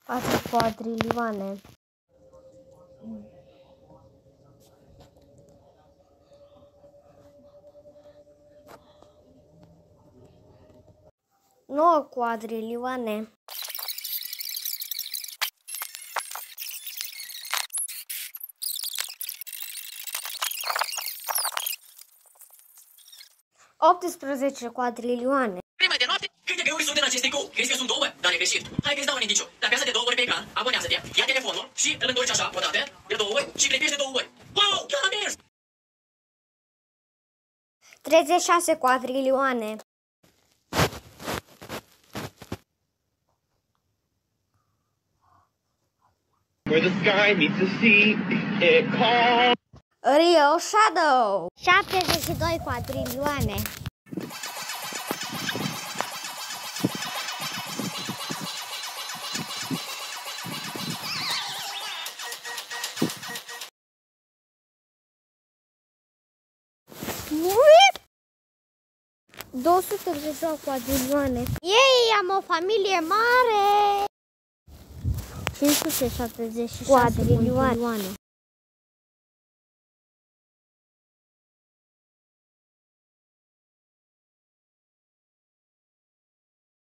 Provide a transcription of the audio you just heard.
4 quadrilioane. 9 quadrilioane. 18 quadrilioane. Prima de noapte, câte găuri sunt în acest tricou? Crezi că sunt două? Dar e greșit. Hai că-ți dau un indiciu. Dacă apasă de 2 ori pe ecran, abonează-te, ia telefonul și îl întorci așa, o dată, de 2 ori și clipești de 2 ori. Wow, chiar a mers! 36 quadrilioane. 'Where the sky meets the sea, it calls. Rio Shadow. 72 quadrilioane. 288 quadrilioane. Ei, am o familie mare. 576 quadrilioane.